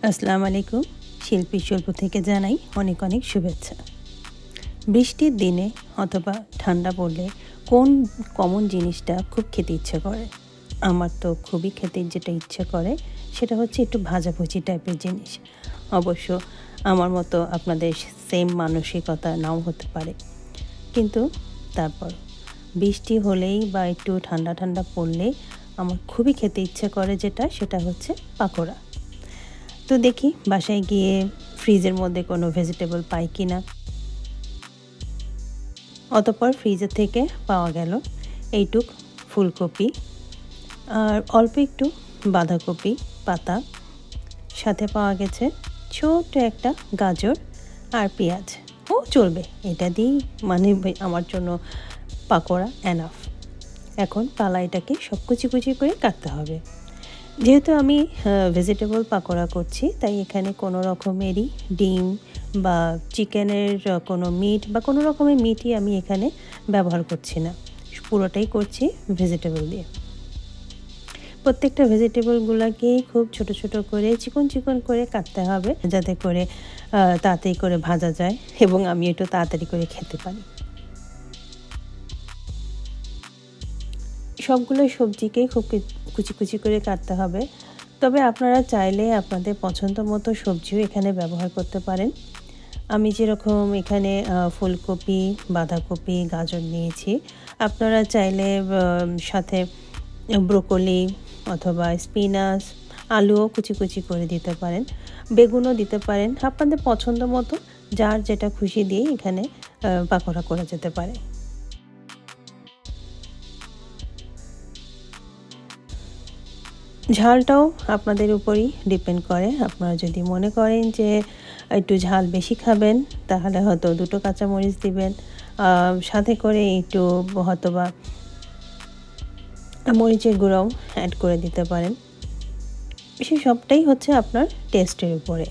আসসালামু আলাইকুম। শিল্পী স্বল্প থেকে জানাই অনেক অনেক শুভেচ্ছা। বৃষ্টির দিনে অথবা ঠান্ডা পড়লে কোন কমন জিনিসটা খুব খেতে ইচ্ছে করে? আমার তো খুবই খেতে যেটা ইচ্ছে করে সেটা হচ্ছে একটু ভাজাভুজি টাইপের জিনিস। অবশ্য আমার মতো আপনাদের সেম মানসিকতা নাও হতে পারে, কিন্তু তারপর বৃষ্টি হলেই বা একটু ঠান্ডা ঠান্ডা পড়লেই আমার খুবই খেতে ইচ্ছে করে সেটা হচ্ছে পাকোড়া। তো দেখি বাসায় গিয়ে ফ্রিজের মধ্যে কোনো ভেজিটেবল পাই কি না। অতঃপর ফ্রিজের থেকে পাওয়া গেল এইটুক ফুলকপি আর অল্প একটু বাঁধাকপি পাতা, সাথে পাওয়া গেছে ছোট একটা গাজর আর পেঁয়াজ। চলবে, এটা দিয়েই মানে আমার জন্য পাকোড়া এনাফ। এখন পালা এটাকে সব কুচি কুচি করে কাটতে হবে। যেহেতু আমি ভেজিটেবল পাকোড়া করছি, তাই এখানে কোনো রকমেরই ডিম বা চিকেনের কোনো মিট বা কোনো রকমের মিটই আমি এখানে ব্যবহার করছি না, পুরোটাই করছি ভেজিটেবল দিয়ে। প্রত্যেকটা ভেজিটেবলগুলোকেই খুব ছোট ছোট করে চিকন চিকন করে কাটতে হবে, যাতে করে তাড়াতাড়ি করে ভাজা যায় এবং আমি একটু তাড়াতাড়ি করে খেতে পারি। সবগুলো সবজিকেই খুব কুচি কুচি করে কাটতে হবে। তবে আপনারা চাইলে আপনাদের পছন্দ মতো সবজিও এখানে ব্যবহার করতে পারেন। আমি যেরকম এখানে ফুলকপি, বাঁধাকপি, গাজর নিয়েছি, আপনারা চাইলে সাথে ব্রোকলি অথবা স্পিনাচ, আলুও কুচি কুচি করে দিতে পারেন, বেগুনও দিতে পারেন। আপনাদের পছন্দ মতো যার যেটা খুশি দিয়ে এখানে পাকোড়া করা যেতে পারে। ঝালটাও আপনাদের উপরই ডিপেন্ড করে। আপনারা যদি মনে করেন যে একটু ঝাল বেশি খাবেন, তাহলে হয়তো 2টো কাঁচামরিচ দিবেন, সাথে করে একটু হয়তোবা মরিচের গুঁড়াও অ্যাড করে দিতে পারেন। সে সবটাই হচ্ছে আপনার টেস্টের উপরে।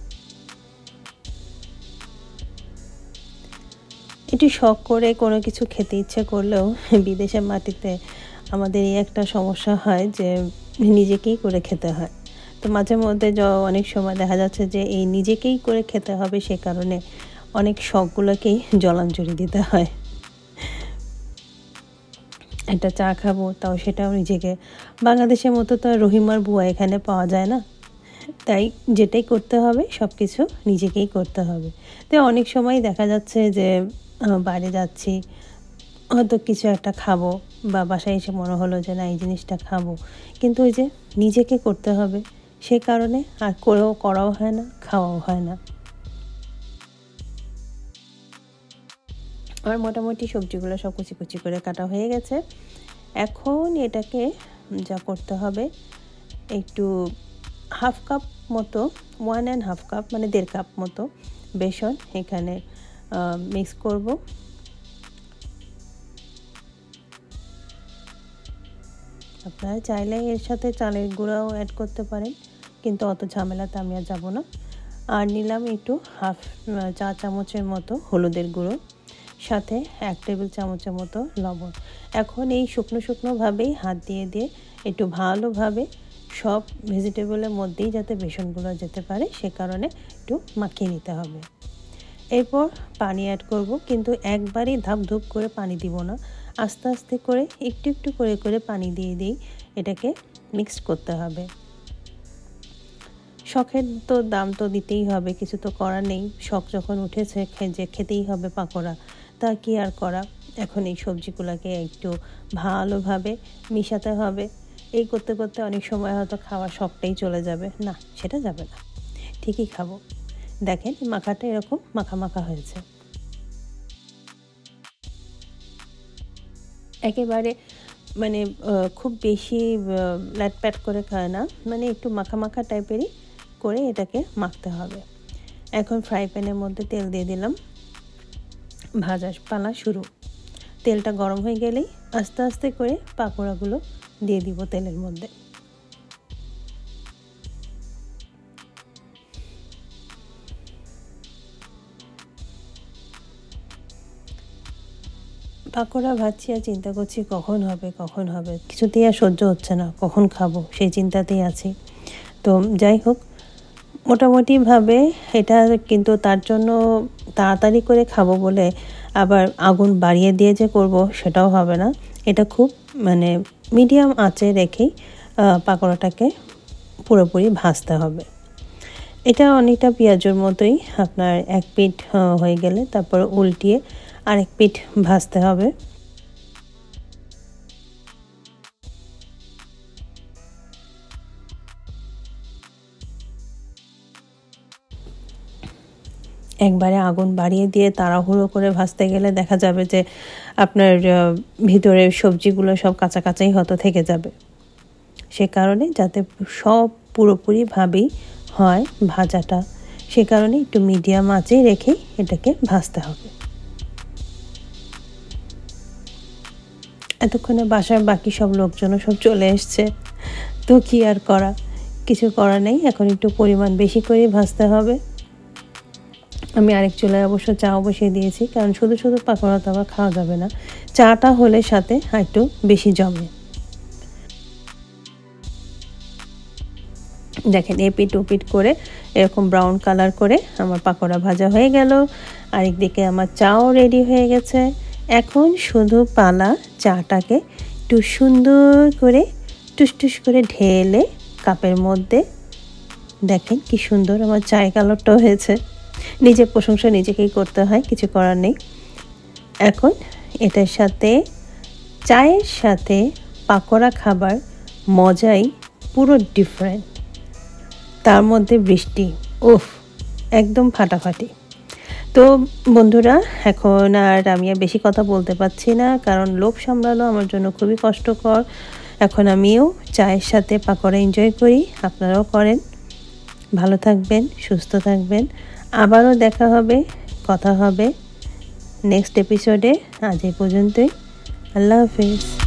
একটু শখ করে কোনো কিছু খেতে ইচ্ছে করলেও বিদেশের মাটিতে আমাদের এই একটা সমস্যা হয় যে নিজেকেই করে খেতে হয়। তো মাঝে মধ্যে অনেক সময় দেখা যাচ্ছে যে এই নিজেকেই করে খেতে হবে, সে কারণে অনেক শখগুলোকেই জলাঞ্জলি দিতে হয়। একটা চা খাবো, তাও সেটাও নিজেকে। বাংলাদেশের মতো তো রহিমার বুয়া এখানে পাওয়া যায় না, তাই যেটাই করতে হবে সব কিছু নিজেকেই করতে হবে। তো অনেক সময় দেখা যাচ্ছে যে বাইরে যাচ্ছি, হয়তো কিছু একটা খাবো বা বাসায় এসে মনে হলো যে না এই জিনিসটা খাবো, কিন্তু ওই যে নিজেকে করতে হবে, সে কারণে আর করাও হয় না, খাওয়াও হয় না। আর মোটামুটি সবজিগুলো সব কুচি কুচি করে কাটা হয়ে গেছে। এখন এটাকে যা করতে হবে, একটু হাফ কাপ মতো, 1.5 কাপ মানে 1.5 কাপ মতো বেসন এখানে মিক্স করব। আপনারা চাইলে এর সাথে চালের গুঁড়াও অ্যাড করতে পারেন, কিন্তু অত ঝামেলাতে আমি আর যাবো না। আর নিলাম একটু চা চামচের মতো হলুদের গুঁড়ো, সাথে 1 টেবিল চামচের মতো লবণ। এখন এই শুকনো শুকনোভাবেই হাত দিয়ে দিয়ে একটু ভালোভাবে সব ভেজিটেবলের মধ্যেই যাতে বেসনগুলো যেতে পারে, সে কারণে একটু মাখিয়ে নিতে হবে। এরপর পানি অ্যাড করব, কিন্তু একবারেই ধাপ ধুপ করে পানি দিব না, আস্তে আস্তে করে একটু একটু করে করে পানি দিয়ে দিই এটাকে মিক্সড করতে হবে। শখের তো দাম তো দিতেই হবে, কিছু তো করার নেই। শখ যখন উঠেছে যে খেতেই হবে পাকোড়া, তা কি আর করা। এখন এই সবজিগুলোকে একটু ভালোভাবে মিশাতে হবে। এই করতে করতে অনেক সময় হয়তো খাওয়ার শখটাই চলে যাবে। না, সেটা যাবে না, ঠিকই খাবো। দেখেন মাখাটা এরকম মাখা মাখা হয়েছে। একেবারে মানে খুব বেশি ল্যাটপ্যাট করে খায় না, মানে একটু মাখা মাখা টাইপেরই করে এটাকে মাখতে হবে। এখন ফ্রাই প্যানের মধ্যে তেল দিয়ে দিলাম, ভাজা পালা শুরু। তেলটা গরম হয়ে গেলেই আস্তে আস্তে করে পাকোড়াগুলো দিয়ে দিব তেলের মধ্যে। পাকোড়া ভাজছি আর চিন্তা করছি কখন হবে, কিছুতেই আর সহ্য হচ্ছে না, কখন খাবো সেই চিন্তাতেই আছি। তো যাই হোক, মোটামুটিভাবে এটা কিন্তু তার জন্য তাড়াতাড়ি করে খাবো বলে আবার আগুন বাড়িয়ে দিয়ে যে করব সেটাও হবে না। এটা খুব মানে মিডিয়াম আঁচে রেখেই পাকোড়াটাকে পুরোপুরি ভাজতে হবে। এটা অনেকটা পেঁয়াজের মতোই, আপনার এক পিঠ হয়ে গেলে তারপর উল্টিয়ে আরেক পিঠ ভাজতে হবে। একবারে আগুন বাড়িয়ে দিয়ে তাড়াহুড়ো করে ভাজতে গেলে দেখা যাবে যে আপনার ভিতরের সবজিগুলো সব কাঁচা কাঁচাই হয়তো থেকে যাবে। সে কারণে যাতে সব পুরোপুরিভাবেই হয় ভাজাটা, সে কারণে একটু মিডিয়াম আঁচে রেখে এটাকে ভাজতে হবে। এতক্ষণে বাসার বাকি সব লোকজনও সব চলে এসছে, তো কি আর করা, কিছু করার নেই। এখন একটু পরিমাণ বেশি করে ভাজতে হবে। আমি আরেক চুলায় অবশ্য চাও বসিয়ে দিয়েছি, কারণ শুধু শুধু পাকোড়া তো আবার খাওয়া যাবে না, চাটা হলে সাথে একটু বেশি জমে। দেখেন এপিট ওপিট করে এরকম ব্রাউন কালার করে আমার পাকোড়া ভাজা হয়ে গেল। আরেকদিকে আমার চাও রেডি হয়ে গেছে। এখন শুধু পালা চাটাকে একটু সুন্দর করে টুসটুস করে ঢেলে কাপের মধ্যে, দেখেন কি সুন্দর আমার চায়ের কালারটাও হয়েছে। নিজের প্রশংসা নিজেকেই করতে হয়, কিছু করার নেই। এখন এটার সাথে চায়ের সাথে পাকোড়া খাবার মজাই পুরো ডিফারেন্ট। তার মধ্যে বৃষ্টি, উফ, একদম ফাটাফাটি। তো বন্ধুরা, এখন আর আমি বেশি কথা বলতে পারছি না, কারণ লোভ সামলানো আমার জন্য খুবই কষ্টকর। এখন আমিও চায়ের সাথে পাকোড়া এনজয় করি, আপনারাও করেন। ভালো থাকবেন, সুস্থ থাকবেন। আবারও দেখা হবে, কথা হবে নেক্সট এপিসোডে। আজ এই পর্যন্তই। আল্লাহ হাফেজ।